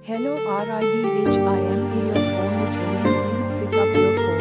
Hello RID Rich, I am here. Your phone is ringing. Please pick up your phone.